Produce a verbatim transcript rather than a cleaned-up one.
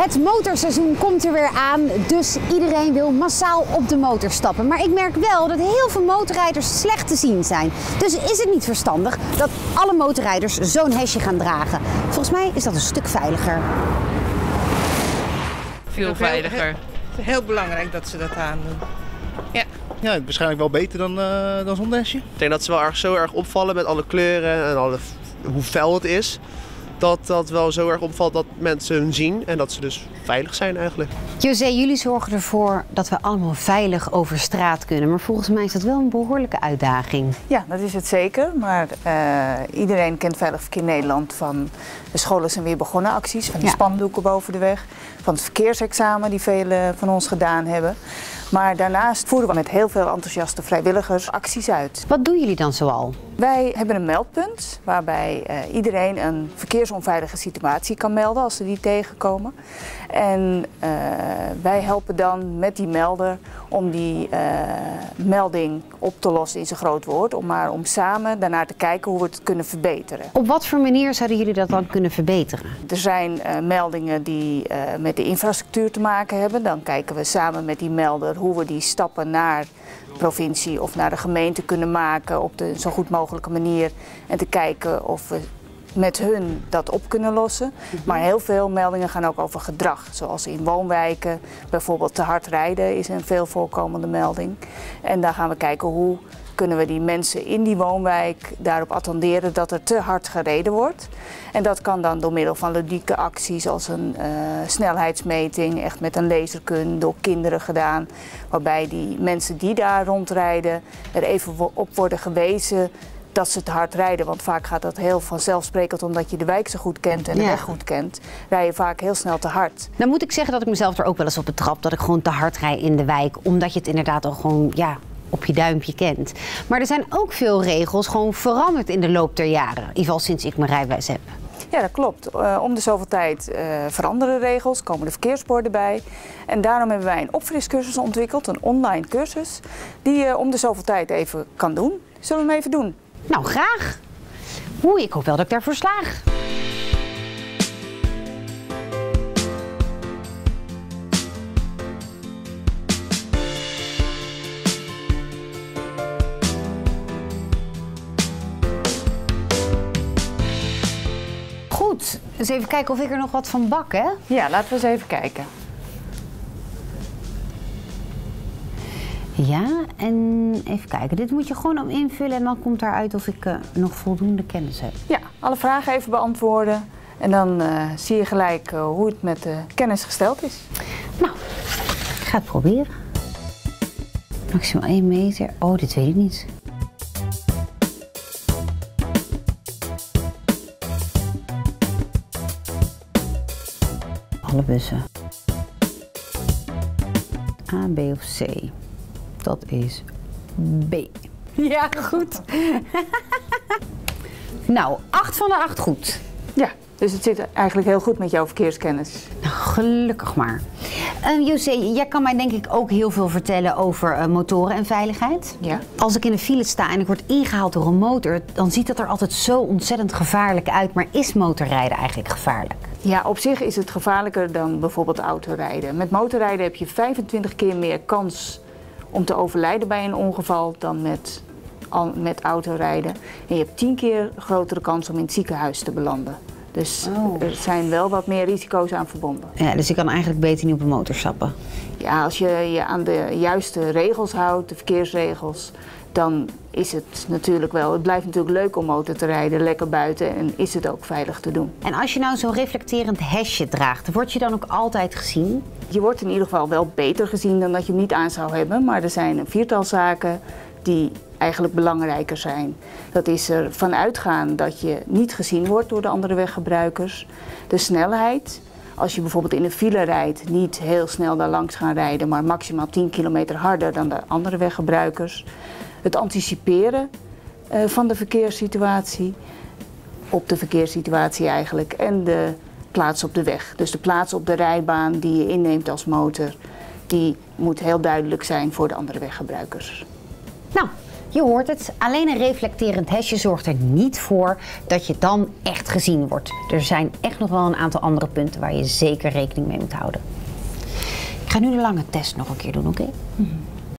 Het motorseizoen komt er weer aan, dus iedereen wil massaal op de motor stappen. Maar ik merk wel dat heel veel motorrijders slecht te zien zijn. Dus is het niet verstandig dat alle motorrijders zo'n hesje gaan dragen? Volgens mij is dat een stuk veiliger. Veel veiliger. Heel, heel, heel belangrijk dat ze dat aandoen. Ja. Ja, waarschijnlijk wel beter dan, uh, dan zonder hesje. Ik denk dat ze wel erg zo erg opvallen met alle kleuren en alle, hoe fel het is. Dat dat wel zo erg opvalt dat mensen hun zien en dat ze dus veilig zijn eigenlijk. José, jullie zorgen ervoor dat we allemaal veilig over straat kunnen. Maar volgens mij is dat wel een behoorlijke uitdaging. Ja, dat is het zeker. Maar uh, iedereen kent Veilig Verkeer Nederland van de scholen zijn weer begonnen acties. Van die ja. spandoeken boven de weg. Van het verkeersexamen die velen van ons gedaan hebben. Maar daarnaast voeren we met heel veel enthousiaste vrijwilligers acties uit. Wat doen jullie dan zoal? Wij hebben een meldpunt waarbij uh, iedereen een verkeersonveilige situatie kan melden als ze die tegenkomen. En uh, wij helpen dan met die melder om die uh, melding op te lossen in zijn groot woord. Om maar om samen daarnaar te kijken hoe we het kunnen verbeteren. Op wat voor manier zouden jullie dat dan kunnen verbeteren? Er zijn uh, meldingen die uh, met de infrastructuur te maken hebben. Dan kijken we samen met die melder hoe we die stappen naar de provincie of naar de gemeente kunnen maken op de zo goed mogelijke manier. En te kijken of we met hun dat op kunnen lossen. Maar heel veel meldingen gaan ook over gedrag. Zoals in woonwijken, bijvoorbeeld te hard rijden is een veel voorkomende melding. En daar gaan we kijken hoe kunnen we die mensen in die woonwijk daarop attenderen dat er te hard gereden wordt. En dat kan dan door middel van ludieke acties als een uh, snelheidsmeting, echt met een laserkun, door kinderen gedaan. Waarbij die mensen die daar rondrijden er even op worden gewezen dat ze te hard rijden. Want vaak gaat dat heel vanzelfsprekend omdat je de wijk zo goed kent en de ja. weg goed kent. Rij je vaak heel snel te hard. Nou moet ik zeggen dat ik mezelf er ook wel eens op betrap dat ik gewoon te hard rijd in de wijk. Omdat je het inderdaad al gewoon ja, op je duimpje kent. Maar er zijn ook veel regels gewoon veranderd in de loop der jaren. In ieder geval sinds ik mijn rijbewijs heb. Ja, dat klopt. Uh, om de zoveel tijd uh, veranderen regels, komen de verkeersborden bij. En daarom hebben wij een opfriscursus ontwikkeld, een online cursus, die je om de zoveel tijd even kan doen. Zullen we hem even doen? Nou, graag. Oeh, ik hoop wel dat ik daarvoor slaag. Goed, eens even kijken of ik er nog wat van bak, hè? Ja, laten we eens even kijken. Ja, en even kijken. Dit moet je gewoon om invullen en dan komt daaruit of ik uh, nog voldoende kennis heb. Ja, alle vragen even beantwoorden. En dan uh, zie je gelijk uh, hoe het met de kennis gesteld is. Nou, ik ga het proberen. Maximaal één meter. Oh, dit weet ik niet. Alle bussen. A, B of C. Dat is B. Ja, goed. Nou, acht van de acht goed. Ja, dus het zit eigenlijk heel goed met jouw verkeerskennis. Nou, gelukkig maar. Uh, José, jij kan mij denk ik ook heel veel vertellen over uh, motoren en veiligheid. Ja. Als ik in een file sta en ik word ingehaald door een motor, dan ziet dat er altijd zo ontzettend gevaarlijk uit. Maar is motorrijden eigenlijk gevaarlijk? Ja, op zich is het gevaarlijker dan bijvoorbeeld autorijden. Met motorrijden heb je vijfentwintig keer meer kans om te overlijden bij een ongeval dan met, met autorijden. En je hebt tien keer grotere kans om in het ziekenhuis te belanden. Dus oh. er zijn wel wat meer risico's aan verbonden. Ja, dus ik kan eigenlijk beter niet op een motor stappen? Ja, als je je aan de juiste regels houdt, de verkeersregels, dan is het natuurlijk wel. Het blijft natuurlijk leuk om motor te rijden, lekker buiten en is het ook veilig te doen. En als je nou zo'n reflecterend hesje draagt, word je dan ook altijd gezien? Je wordt in ieder geval wel beter gezien dan dat je hem niet aan zou hebben, maar er zijn een viertal zaken die eigenlijk belangrijker zijn. Dat is er vanuitgaan dat je niet gezien wordt door de andere weggebruikers. De snelheid. Als je bijvoorbeeld in een file rijdt, niet heel snel daar langs gaan rijden, maar maximaal tien kilometer harder dan de andere weggebruikers. Het anticiperen uh, van de verkeerssituatie, op de verkeerssituatie eigenlijk, en de plaats op de weg. Dus de plaats op de rijbaan die je inneemt als motor, die moet heel duidelijk zijn voor de andere weggebruikers. Nou, Je hoort het, alleen een reflecterend hesje zorgt er niet voor dat je dan echt gezien wordt. Er zijn echt nog wel een aantal andere punten waar je zeker rekening mee moet houden. Ik ga nu de lange test nog een keer doen, oké? Okay?